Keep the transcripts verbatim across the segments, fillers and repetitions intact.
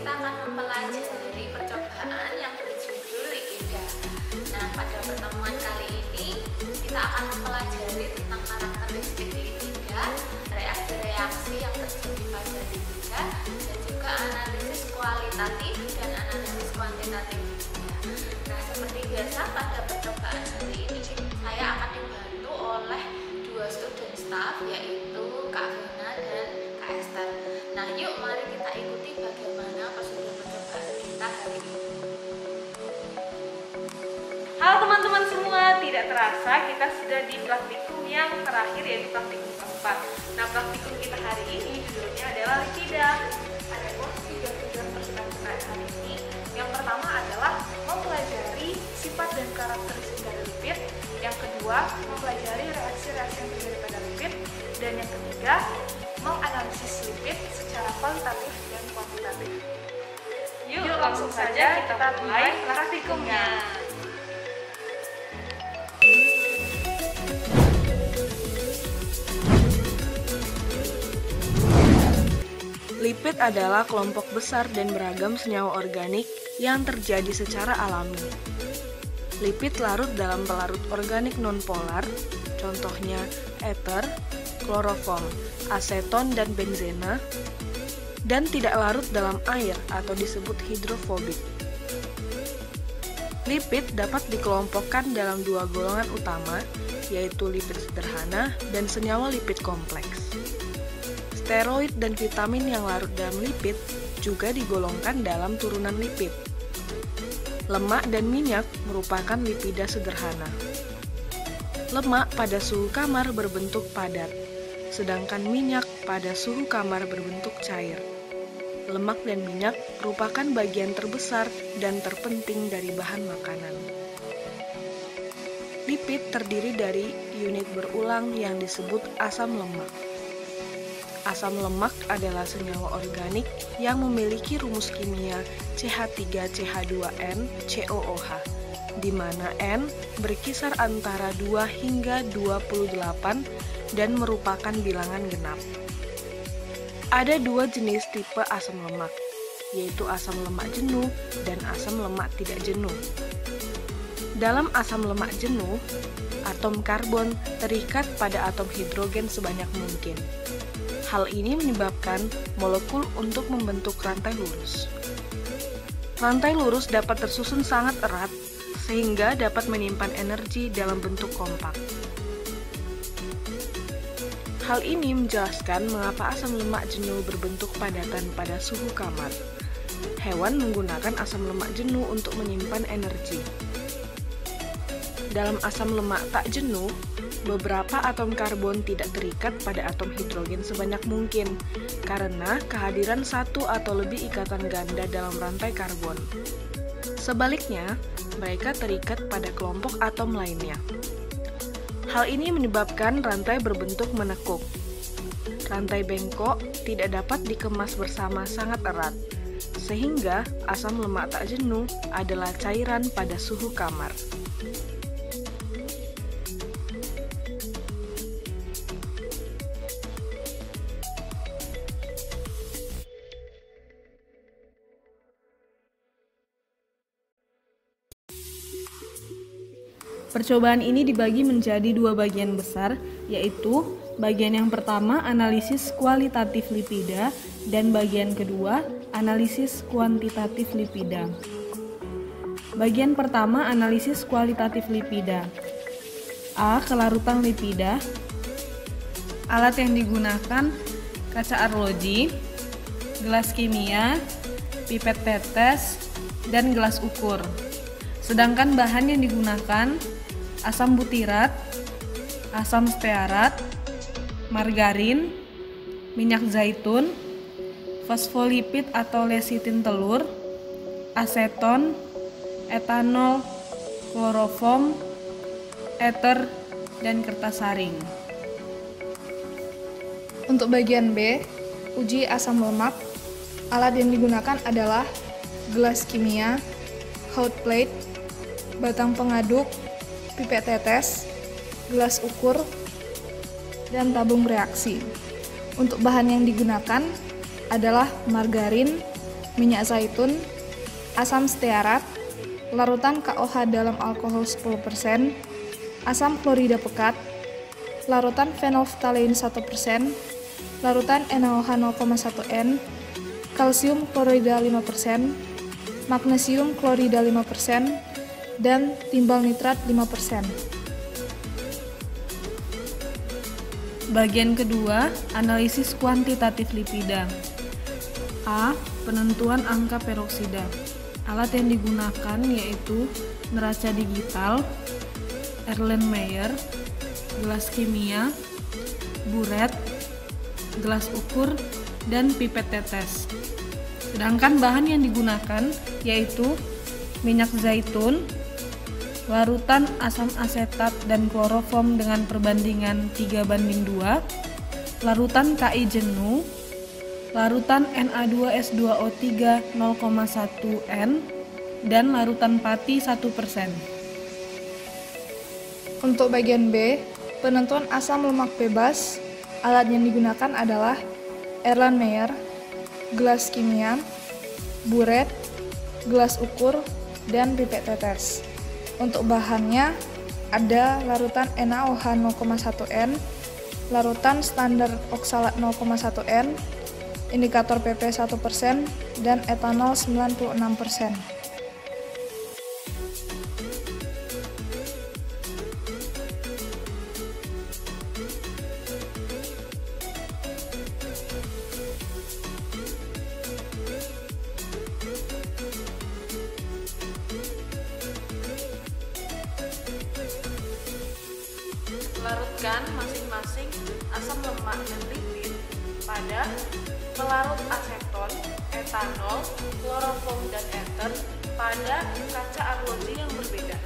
kita akan mempelajari percobaan yang berjudul lipida. Nah, pada pertemuan kali ini kita akan mempelajari tentang karakteristik lipida, reaksi-reaksi yang terjadi pada lipida, dan juga analisis kualitatif dan analisis kuantitatif lipida. Nah, seperti biasa pada percobaan hari ini saya akan dibantu oleh dua student staff, yaitu Kak Vina dan Kak Esther. Nah, yuk mari kita ikuti bagaimana prosedur percobaan kita hari ini. Halo teman-teman semua, tidak terasa kita sudah di praktikum yang terakhir, yaitu praktikum keempat. Nah, praktikum kita hari ini judulnya adalah lipida. Ada tiga tujuan percobaan hari ini. Yang pertama adalah mempelajari sifat dan karakteristik dari lipid. Yang kedua, mempelajari reaksi-reaksi yang terjadi pada lipid. Dan yang ketiga, menganalisis lipid secara kualitatif dan kuantitatif. Yuk, Yuk langsung saja kita mulai praktikumnya. Lipid adalah kelompok besar dan beragam senyawa organik yang terjadi secara alami. Lipid larut dalam pelarut organik nonpolar, contohnya ether, kloroform, aseton, dan benzena, dan tidak larut dalam air atau disebut hidrofobik. Lipid dapat dikelompokkan dalam dua golongan utama, yaitu lipid sederhana dan senyawa lipid kompleks. Steroid dan vitamin yang larut dalam lipid juga digolongkan dalam turunan lipid. Lemak dan minyak merupakan lipida sederhana. Lemak pada suhu kamar berbentuk padat, sedangkan minyak pada suhu kamar berbentuk cair. Lemak dan minyak merupakan bagian terbesar dan terpenting dari bahan makanan. Lipid terdiri dari unit berulang yang disebut asam lemak. Asam lemak adalah senyawa organik yang memiliki rumus kimia C H tiga C H dua N C O O H, di mana N berkisar antara dua hingga dua puluh delapan dan merupakan bilangan genap. Ada dua jenis tipe asam lemak, yaitu asam lemak jenuh dan asam lemak tidak jenuh. Dalam asam lemak jenuh, atom karbon terikat pada atom hidrogen sebanyak mungkin. Hal ini menyebabkan molekul untuk membentuk rantai lurus. Rantai lurus dapat tersusun sangat erat, sehingga dapat menyimpan energi dalam bentuk kompak. Hal ini menjelaskan mengapa asam lemak jenuh berbentuk padatan pada suhu kamar. Hewan menggunakan asam lemak jenuh untuk menyimpan energi. Dalam asam lemak tak jenuh, beberapa atom karbon tidak terikat pada atom hidrogen sebanyak mungkin karena kehadiran satu atau lebih ikatan ganda dalam rantai karbon. Sebaliknya, mereka terikat pada kelompok atom lainnya. Hal ini menyebabkan rantai berbentuk menekuk. Rantai bengkok tidak dapat dikemas bersama sangat erat, sehingga asam lemak tak jenuh adalah cairan pada suhu kamar. Percobaan ini dibagi menjadi dua bagian besar, yaitu bagian yang pertama analisis kualitatif lipida dan bagian kedua analisis kuantitatif lipida. Bagian pertama analisis kualitatif lipida. A. Kelarutan lipida. Alat yang digunakan kaca arloji, gelas kimia, pipet tetes, dan gelas ukur. Sedangkan bahan yang digunakan asam butirat, asam stearat, margarin, minyak zaitun, fosfolipid atau lesitin telur, aseton, etanol, kloroform, ether, dan kertas saring. Untuk bagian B, uji asam lemak, alat yang digunakan adalah gelas kimia, hot plate, batang pengaduk, pipet tetes, gelas ukur, dan tabung reaksi. Untuk bahan yang digunakan adalah margarin, minyak zaitun, asam stearat, larutan K O H dalam alkohol sepuluh persen, asam klorida pekat, larutan fenolftalein satu persen, larutan N A O H nol koma satu N, kalsium klorida lima persen, magnesium klorida lima persen, dan timbal nitrat lima persen. Bagian kedua, analisis kuantitatif lipida. A. Penentuan angka peroksida. Alat yang digunakan yaitu neraca digital, Erlenmeyer, gelas kimia, buret, gelas ukur, dan pipet tetes. Sedangkan bahan yang digunakan yaitu minyak zaitun, larutan asam asetat dan kloroform dengan perbandingan tiga banding dua, larutan K I jenuh, larutan N A dua S dua O tiga nol koma satu N, dan larutan pati satu persen. Untuk bagian B, penentuan asam lemak bebas, alat yang digunakan adalah Erlenmeyer, gelas kimia, buret, gelas ukur, dan pipet tetes. Untuk bahannya ada larutan N A O H nol koma satu N, larutan standar oksalat nol koma satu N, indikator P P satu persen, dan etanol sembilan puluh enam persen. Larutkan masing-masing asam lemak dan lipid pada pelarut aseton, etanol, kloroform, dan ester pada kaca arloji yang berbeda.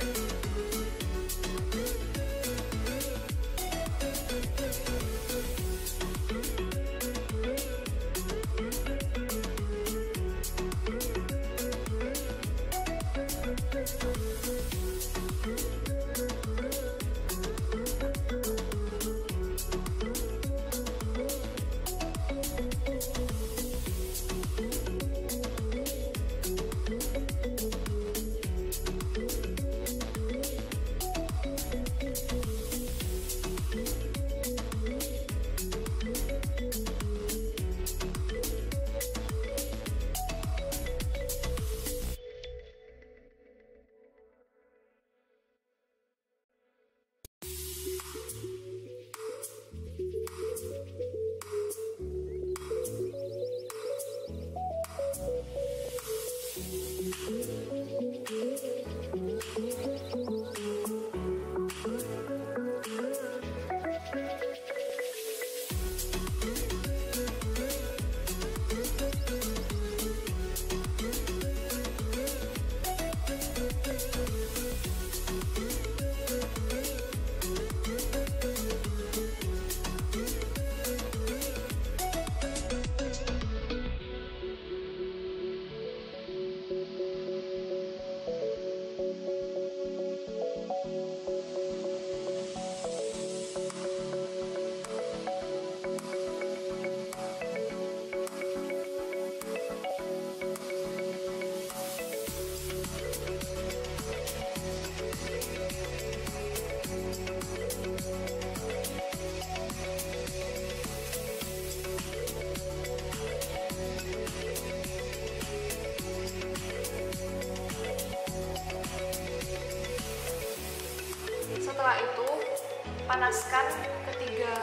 Setelah itu, panaskan ketiga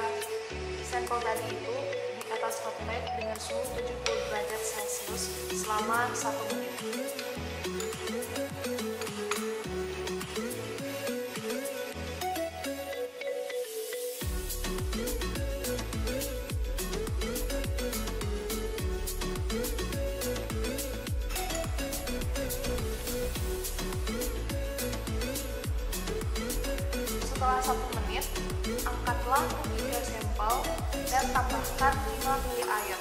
sampel tadi itu di atas hot plate dengan suhu tujuh puluh derajat Celcius selama satu menit. Setelah satu menit, angkatlah ketiga sampel dan tambahkan lima mili air.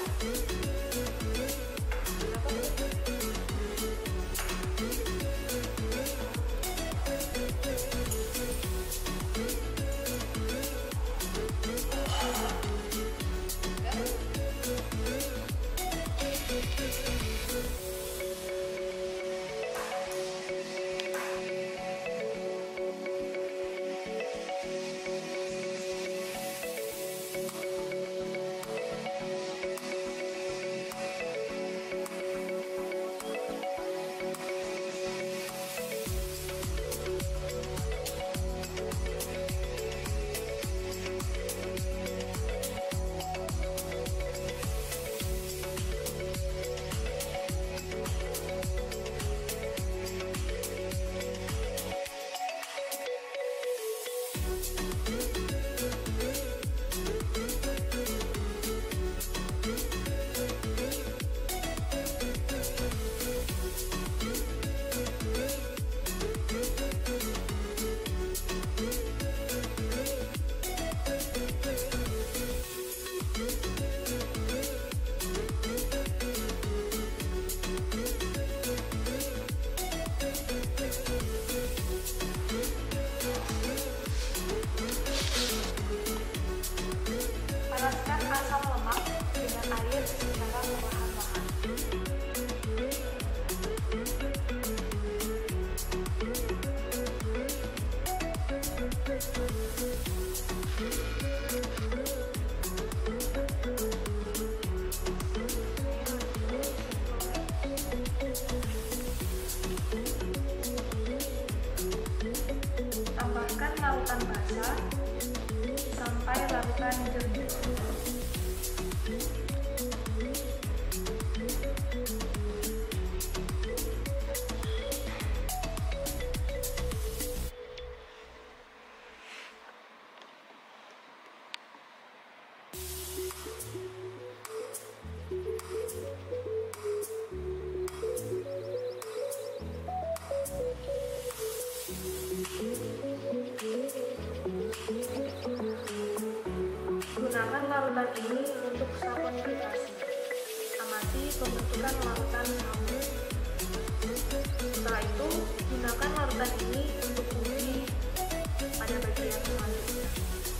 konsentrasi. Amati pembentukan larutan kamu. Setelah itu, gunakan larutan ini untuk uji pada bagian selanjutnya.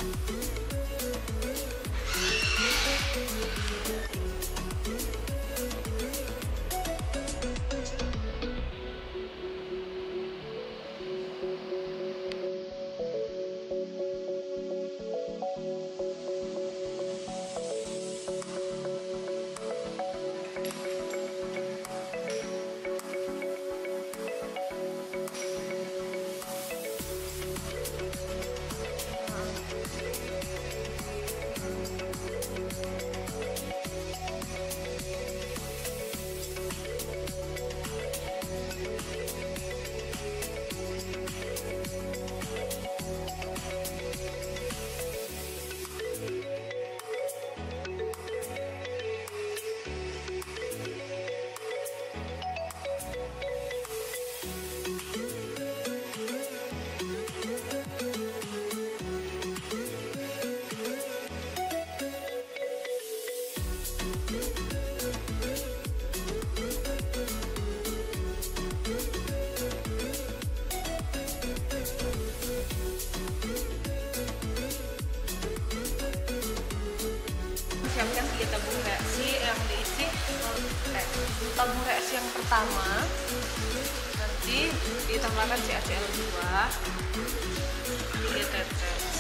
Siapkan tiga tabung reaksi yang diisi eh, tabung reaksi yang pertama nanti ditambahkan CaCl dua tiga tetes.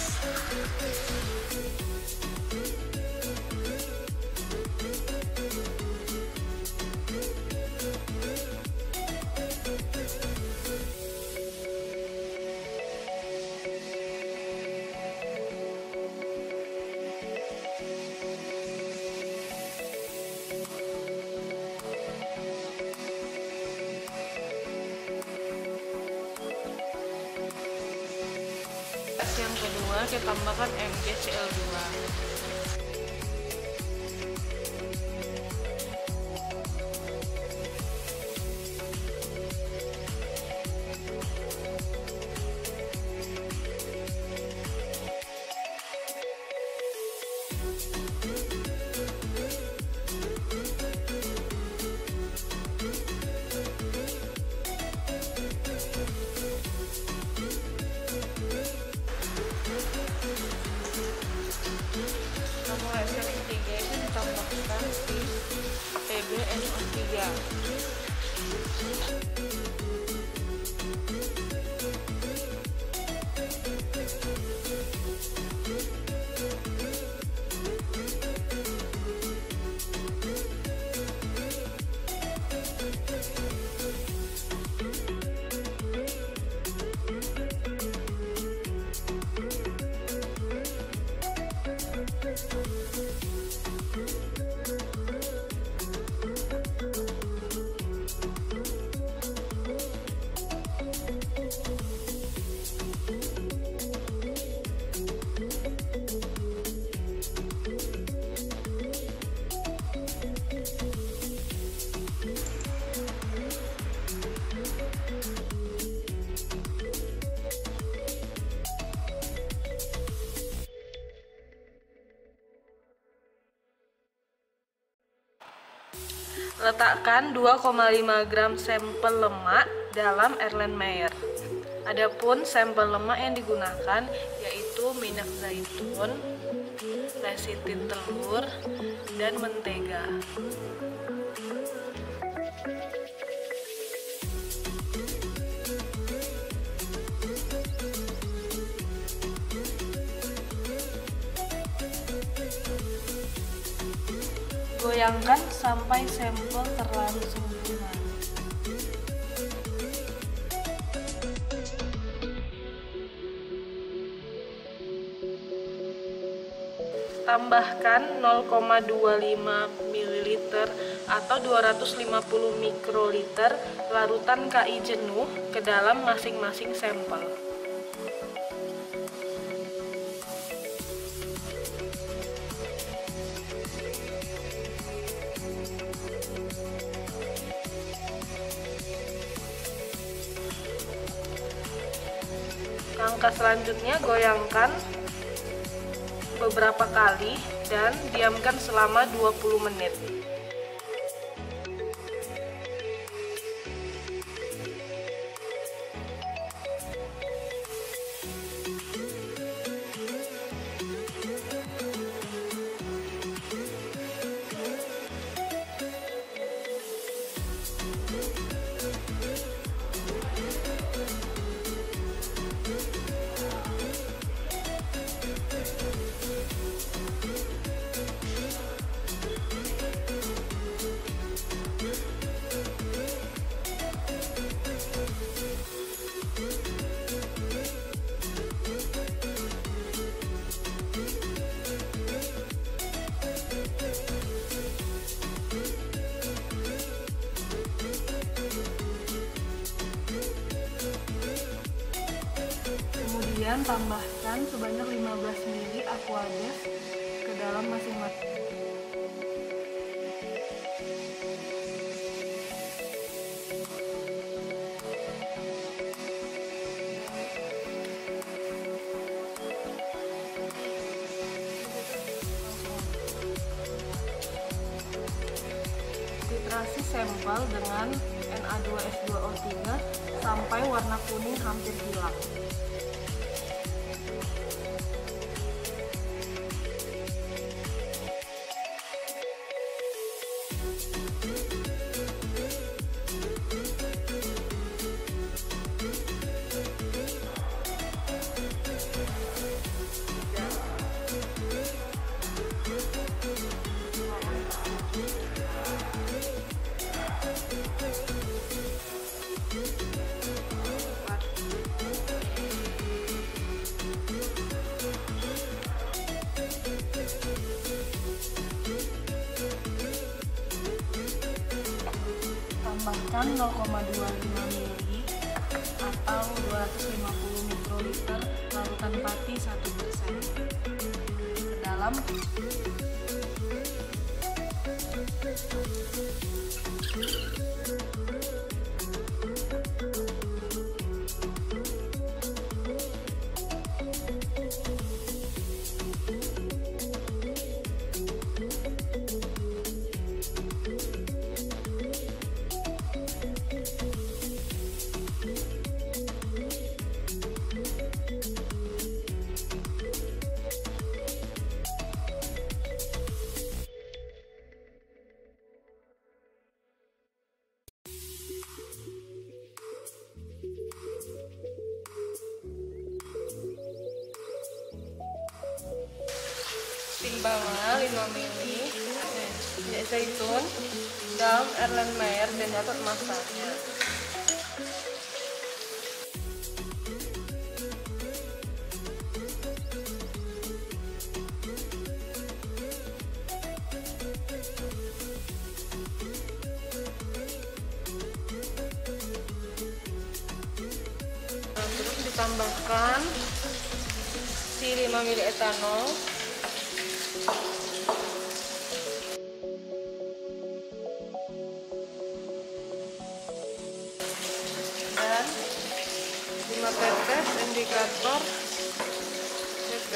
Yang kedua kita tambahkan MgCl dua. Tabung reaksi yang ketiga itu ditambahkan si P b N O tiga. Letakkan dua koma lima gram sampel lemak dalam Erlenmeyer. Adapun sampel lemak yang digunakan yaitu minyak zaitun, lesitin telur, dan mentega. Goyangkan sampai sampel terlalu sempurna. Tambahkan nol koma dua lima mililiter atau dua ratus lima puluh mikroliter larutan K I jenuh ke dalam masing-masing sampel. Langkah selanjutnya, goyangkan beberapa kali dan diamkan selama dua puluh menit. Kemudian tambahkan sebanyak lima belas mililiter Aquades ke dalam masing-masing. Titrasi sampel dengan N A dua S dua O tiga sampai warna kuning hampir hilang. Tambahkan nol koma dua lima mililiter atau dua ratus lima puluh mikroliter larutan pati satu persen ke dalam. Timbangan lima mililiter minyak zaitun, garam Erlenmeyer dan dapat masaknya. Nah, terus ditambahkan si lima mililiter etanol. Dan lima tetes indikator C P.